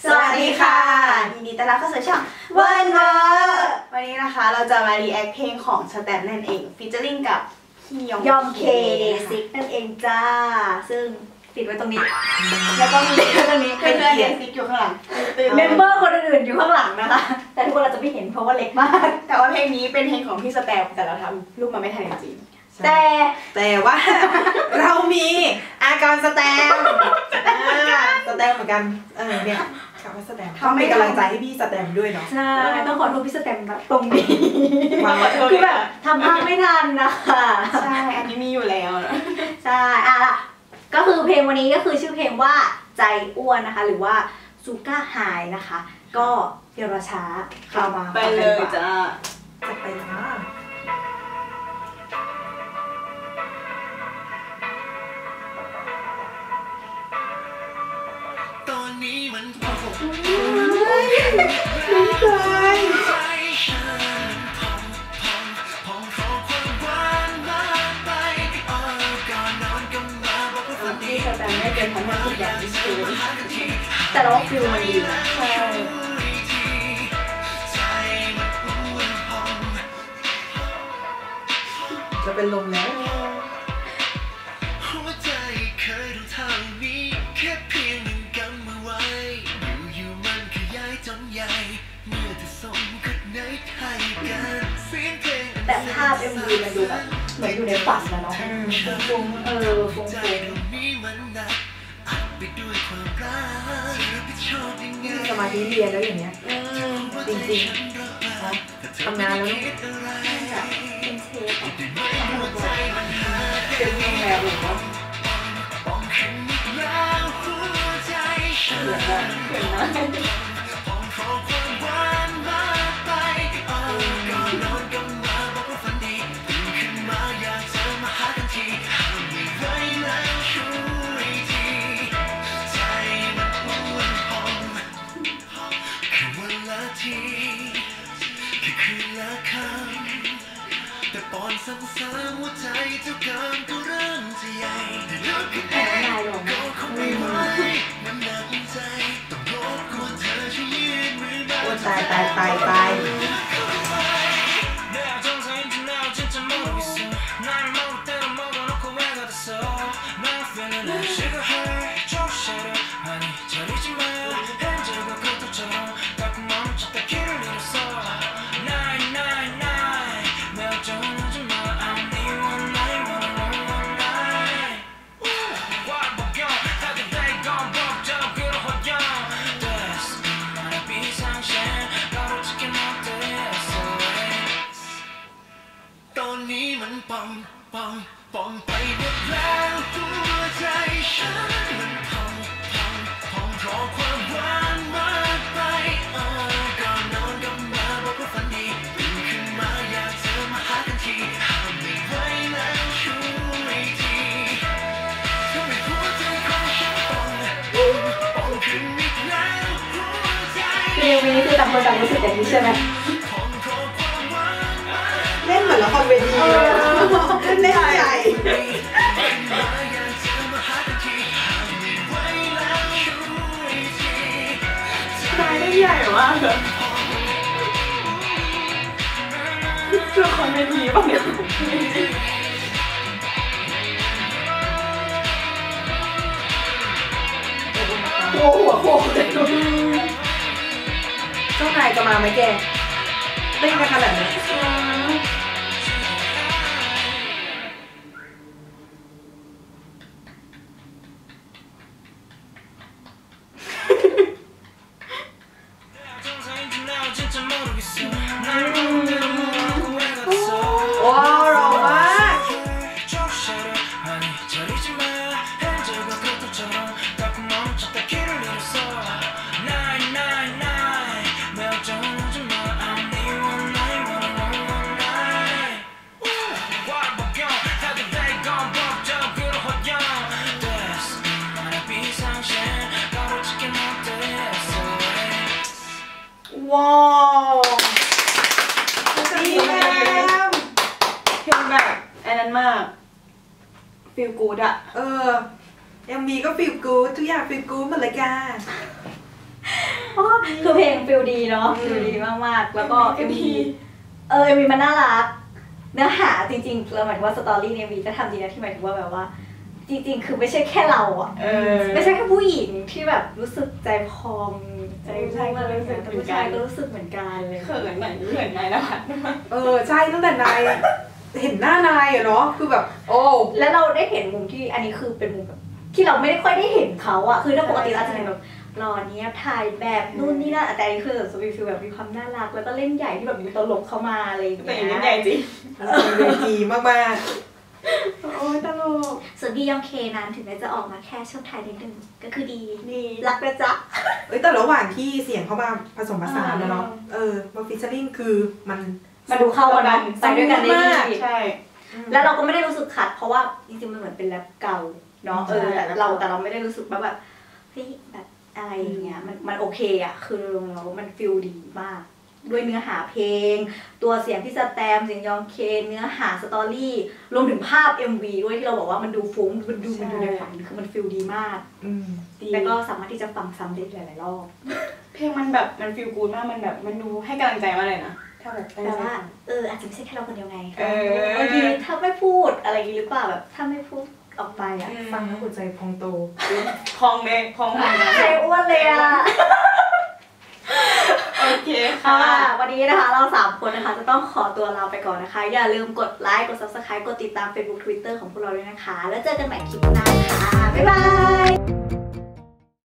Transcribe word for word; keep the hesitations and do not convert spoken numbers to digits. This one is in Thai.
สวัสดีค่ะยินดีต้อนรับเข้าสู่ช่องเวิร์นเวอร์วันนี้นะคะเราจะมารีแอคเพลงของสแตมนั่นเองฟีเจอริ่งกับพี่ยองยองเคเดซิกนั่นเองจ้าซึ่งติดไว้ตรงนี้แล้วก็มีเด็กตรงนี้เป็นเพื่อนเดซิกอยู่ข้างหลังเมมเบอร์คนอื่นอยู่ข้างหลังนะคะแต่ทุกคนเราจะไม่เห็นเพราะว่าเล็กมากแต่ว่าเพลงนี้เป็นเพลงของพี่สแตมแต่เราทำรูปมาไม่ทันจริงแต่แต่ว่าเรามีอาการสแตมสแตมเหมือนกันเออเนี่ยคำว่าสแตมต้องเป็นกำลังใจให้พี่สแตมด้วยเนาะใช่ต้องขอโทษพี่สแตมแบบตรงนี้คือแบบทำภาพไม่ทันนะคะใช่อันนี้มีอยู่แล้วใช่อ่ะก็คือเพลงวันนี้ก็คือชื่อเพลงว่าใจอ้วนนะคะหรือว่าซูก้าไฮนะคะก็เดี๋ยวเราช้าเข้ามาไปเลยจ้าจะไปนะตอนนี้มันพอผมไม่เคยที่สแตมไม่เป็นทั้งหมดทุกอย่างที่คือแต่เราฟิลมันดีนะใช่จะเป็นลมแล้วแต่ภาพ เอ็ม วี มันดูแบบเหมือนอยู่ในฝันนะเนาะฟุ้งๆเออฟุ้งๆสมาธิเรียนแล้วอย่างเงี้ยจริงๆทำงานแล้วเป็นเชฟเป็นโรงแรมหรือว่าเห็นนะเห็นนะแต่ปอนซ้ำๆหัวใจเจ้าการก็เริ่มจะใหญ่แต่เลิกกันเองก็คงไม่ไหวมันหนักใจต้องรบกวนเธอช่วยยืนมือมาตายตายตายตายตอนนี้มันปังปังปังไปหมดแล้วหัวใจฉันมันพังพังพังเพราะความหวานมากไปเออก่อนนอนกลับมาบอกว่าฝันดีตื่นขึ้นมาอยากเธอมาหากันทีห้ามไม่ไหวแล้วช่วยทีทำให้หัวใจของฉันปังปังขึ้นอีกแล้วหัวใจเพลงนี้คือต่างคนต่างรู้สึกอย่างนี้ใช่ไหมเล่นเหมือนละครเวทีเลยเล่นใหญ่ตายได้ใหญ่มากเลยเชื่อคนเวทีป่ะเนี่ยโอ้โหโอ้โหเจ้านายจะมาไหมแกเต้นกันขนาดนี้ว้าวร้องมากว้าวดีมากเพลงแบบไอ้นั้นมากฟีลกู๊ดอะเออ เอ็ม วี ก็ฟีลกู๊ดทุกอย่างฟีลกู๊ดหมดเลยกันคือเพลงฟิลดีเนาะฟิลดีมากๆแล้วก็ เอ็ม วี เออ เอ็ม วี มันน่ารักเนื้อหาจริงๆเราหมายถึงว่าสตอรี่ใน เอ็ม วี ก็ทำดีนะที่หมายถึงว่าแบบว่าจริงๆคือไม่ใช่แค่เราอ่ะไม่ใช่แค่ผู้หญิงที่แบบรู้สึกใจพองใจพุ่งอะไรอย่างเงี้ยแต่ผู้ชายก็รู้สึกเหมือนกันเลยเขินเหมือนเหมือนนายนภัสเออใช่ตั้งแต่นายเห็นหน้านายอะเนาะคือแบบโอ้แล้วเราได้เห็นมุมที่อันนี้คือเป็นมุมแบบที่เราไม่ได้ค่อยได้เห็นเขาอะคือถ้าปกติเราจะเห็นแบบหล่อเนี้ยถ่ายแบบนู่นนี่นั่นแต่อันนี้คือสวีฟิลแบบมีความน่ารักแล้วก็เล่นใหญ่ที่แบบมีตลกเข้ามาอะไรอย่างแต่เงี้ยเล่นใหญ่จริงเวทีมากโอ้ยตลกส่วนบียองเคนั้นถึงแม้จะออกมาแค่ช่วงท้ายนิดนึงก็คือดีดีรักนะจ๊ะๆเอ้ยแต่ระหว่างที่เสียงเข้ามาผสมผสานนะเนาะเออมาฟิชเชอริ่งคือมันมันดูเข้ากันเนอะไปด้วยกันได้ดีใช่แล้วเราก็ไม่ได้รู้สึกขัดเพราะว่าจริงๆมันเหมือนเป็นแรปเก่าเนาะเออใช่แต่เราแต่เราไม่ได้รู้สึกว่าแบบเฮ้ยแบบอะไรอย่างเงี้ยมันมันโอเคอะคือเรามันฟิลดีมากด้วยเนื้อหาเพลง ตัวเสียงที่สแตมเสียงยองเคเนื้อหาสตอรี่รวมถึงภาพ เอ็ม วี ด้วยที่เราบอกว่ามันดูฟุ้งมันดูมันดูในฝันคือมันฟิลดีมากอืมดีแล้วก็สามารถที่จะฟังซ้ำได้หลายๆรอบเพลงมันแบบมันฟีลกูดมากมันแบบมันดูให้กำลังใจมากเลยนะถ้าแบบแต่ว่าเอออาจจะไม่ใช่แค่เราคนเดียวไงเออบางทีถ้าไม่พูดอะไรอย่างนี้หรือเปล่าแบบถ้าไม่พูดออกไปอะฟังแล้วหัวใจพองโตพองเลยพองเลยใครอ้วนเลยอะโอเคค่ะค่ะวันนี้นะคะเราสามคนนะคะจะต้องขอตัวลาไปก่อนนะคะ อย่าลืมกดไลค์กด ซับสไครบ์ กดติดตาม เฟซบุ๊ก ทวิตเตอร์ ของพวกเราด้วยนะคะ แล้วเจอกันใหม่คลิปหน้าค่ะ บ๊ายบาย